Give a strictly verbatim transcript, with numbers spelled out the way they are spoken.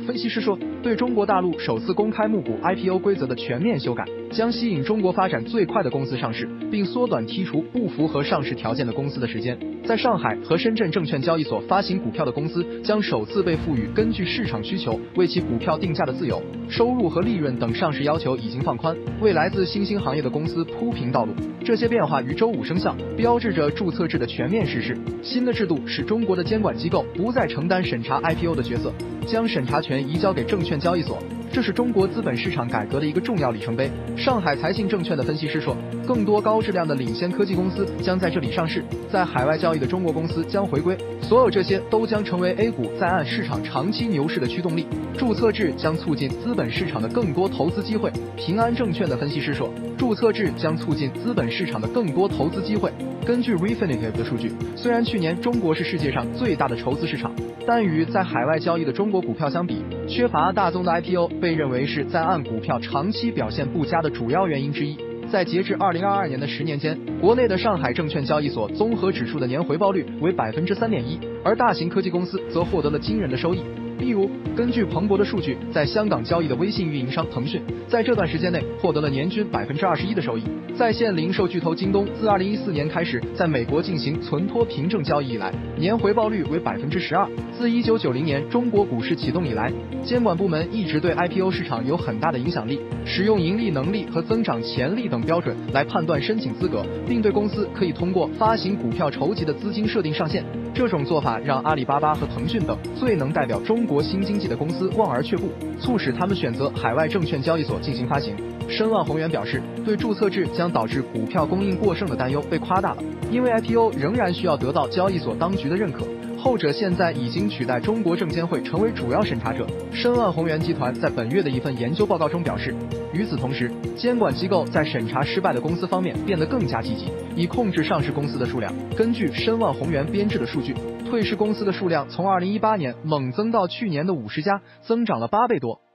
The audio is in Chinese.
分析师说，对中国大陆首次公开募股 I P O 规则的全面修改，将吸引中国发展最快的公司上市，并缩短剔除不符合上市条件的公司的时间。在上海和深圳证券交易所发行股票的公司将首次被赋予根据市场需求为其股票定价的自由，收入和利润等上市要求已经放宽，为来自新兴行业的公司铺平道路。这些变化于周五生效，标志着注册制的全面实施。新的制度使中国的监管机构不再承担审查 I P O 的角色，将审查权移交给证券交易所。这是中国资本市场改革的一个重要里程碑。上海财信证券的分析师说，更多高质量的领先科技公司将在这里上市，在海外交易的中国公司将回归，所有这些都将成为 A 股在岸市场长期牛市的驱动力。注册制将促进资本市场的更多投资机会。平安证券的分析师说，注册制将促进资本市场的更多投资机会。根据 Refinitiv 的数据，虽然去年中国是世界上最大的筹资市场，但与在海外交易的中国股票相比，缺乏大宗的 I P O 被认为是在岸股票长期表现不佳的主要原因之一。在截至二零二二年的十年间，国内的上海证券交易所综合指数的年回报率为 百分之三点一， 而大型科技公司则获得了惊人的收益。例如，根据彭博的数据，在香港交易的微信运营商腾讯，在这段时间内获得了年均 百分之二十一 的收益。在线零售巨头京东自二零一四年开始在美国进行存托凭证交易以来，年回报率为 百分之十二。自一九九零年中国股市启动以来，监管部门一直对 I P O 市场有很大的影响力，使用盈利能力和增长潜力等标准来判断申请资格，并对公司可以通过发行股票筹集的资金设定上限。这种做法让阿里巴巴和腾讯等最能代表中国新经济的公司望而却步，促使他们选择海外证券交易所进行发行。申万宏源表示，对注册制将导致股票供应过剩的担忧被夸大了，因为 I P O 仍然需要得到交易所当局的认可，后者现在已经取代中国证监会成为主要审查者。申万宏源集团在本月的一份研究报告中表示，与此同时，监管机构在审查失败的公司方面变得更加积极，以控制上市公司的数量。根据申万宏源编制的数据，退市公司的数量从二零一八年猛增到去年的五十家，增长了八倍多。